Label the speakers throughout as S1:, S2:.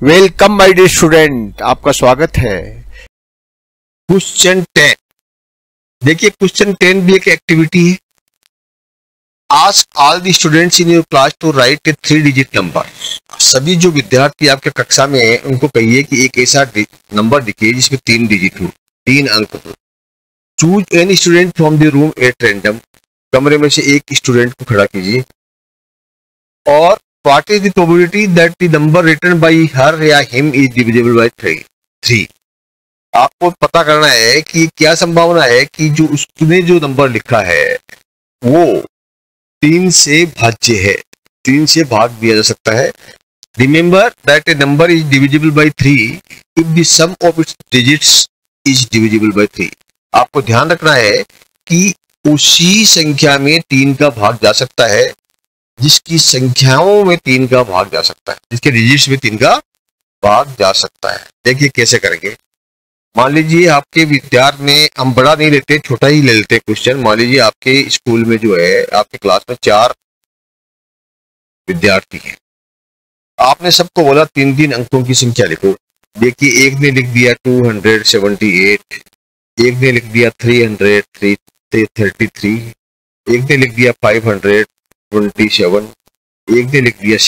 S1: Welcome my dear student, आपका स्वागत है।
S2: क्वेश्चन 10। देखिए क्वेश्चन 10 भी एक एक्टिविटी है। Ask all the students in your class to write a 3 digit number. सभी जो विद्यार्थी आपके कक्षा में हैं उनको कहिए कि एक ऐसा नंबर लिखिए जिसमें 3 डिजिट हो, 3 अंक हो। Choose any student from the room at random. कमरे में से एक स्टूडेंट को खड़ा कीजिए और what is the probability that the number written by her or him is divisible by 3। आपको पता करना है कि क्या संभावना है कि जो उसने जो नंबर लिखा है वो 3 से भाज्य है, 3 से भाग दिया जा सकता है। Remember that a number is divisible by 3 if the sum of its digits is divisible by 3। आपको ध्यान रखना है कि उसी संख्या में 3 का भाग जा सकता है जिसकी संख्याओं में 3 का भाग जा सकता है, जिसके डिजिट्स में 3 का भाग जा सकता है। देखिए कैसे करेंगे। मान लीजिए आपके विद्यार्थी में, हम बड़ा नहीं लेते, छोटा ही ले लेते क्वेश्चन। मान लीजिए आपके स्कूल में जो है, आपके क्लास में 4 विद्यार्थी हैं। आपने सबको बोला 3-3 अंकों की संख्या लिखो। देखिए एक ने लिख दिया 278, एक ने लिख दिया 333, एक ने लिख दिया 527, एक ने लिख दिया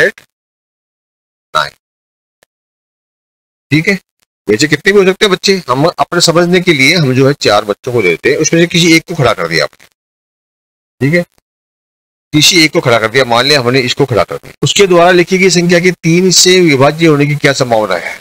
S2: 609। ठीक है, वैसे कितने भी हो सकते हैं बच्चे। हम अपने समझने के लिए हम जो है 4 बच्चों को लेते हैं, उसमें से किसी एक को खड़ा कर दिया आपने। ठीक है, किसी एक को खड़ा कर दिया। मान लिया हमने इसको खड़ा कर दिया। उसके द्वारा लिखी गई संख्या के 3 से विभाज्य होने की क्या संभावना है?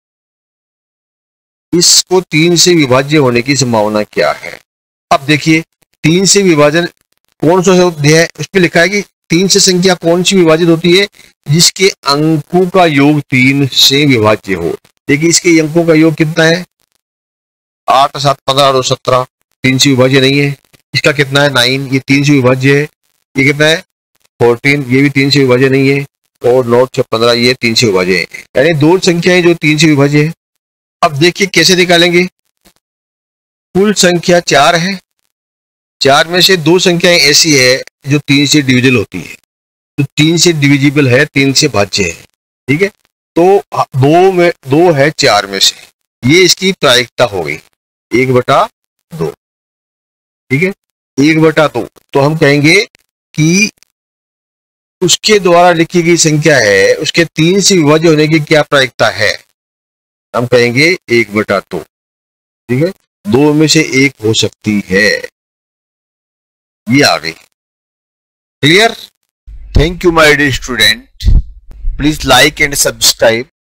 S2: इसको 3 से विभाज्य होने की संभावना क्या है? अब देखिए 3 से विभाजन कौन सा है, उस पर लिखा है कि 3 से संख्या कौन सी विभाजित होती है? जिसके अंकों का योग 3 से विभाज्य हो। देखिए इसके अंकों का योग कितना है? 8, 7, 15 और 17, 3 से विभाज्य नहीं है। इसका कितना है? 9, ये 3 से विभाज्य है। ये कितना है? 14, ये भी 3 से विभाज्य नहीं है। और 9, 6, 15, ये 3 से विभाज्य है। यानी 2 संख्याएं जो 3 से विभाज्य है। अब देखिए कैसे निकालेंगे। कुल संख्या 4 है, 4 में से 2 संख्याएं ऐसी है जो 3 से डिविजिबल होती है। तो 3 से डिविजिबल है, 3 से भाज्य है। ठीक है, तो 2 है 4 में से, ये इसकी प्रायिकता हो गई 1/2। ठीक है, 1/2। तो हम कहेंगे कि उसके द्वारा लिखी गई संख्या है, उसके 3 से विभाज्य होने की क्या प्रायिकता है? हम कहेंगे 1/2। ठीक है, 2 में से 1 हो सकती है। ये आ गई। Clear?
S1: Thank you my dear student, please like and subscribe